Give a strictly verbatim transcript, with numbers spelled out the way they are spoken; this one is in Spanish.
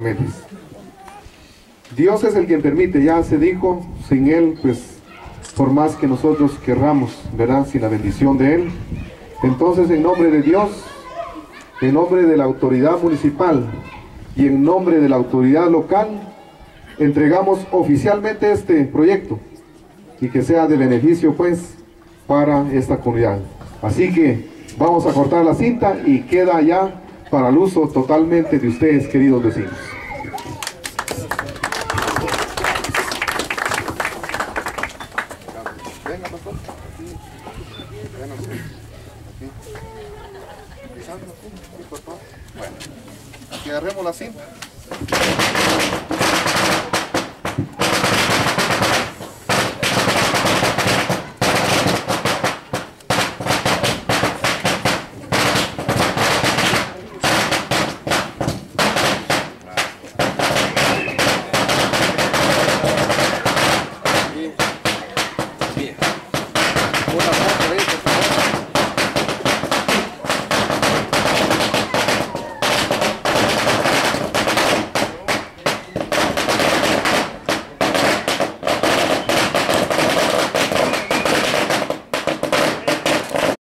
Dios es el quien permite, ya se dijo, sin Él, pues, por más que nosotros querramos, ¿verdad? Sin la bendición de Él. Entonces, en nombre de Dios, en nombre de la autoridad municipal y en nombre de la autoridad local, entregamos oficialmente este proyecto y que sea de beneficio, pues, para esta comunidad. Así que vamos a cortar la cinta y queda ya para el uso totalmente de ustedes, queridos vecinos. Venga, pastor. Aquí. Venga, aquí. Pisando aquí, por favor. Bueno, aquí agarremos la cinta.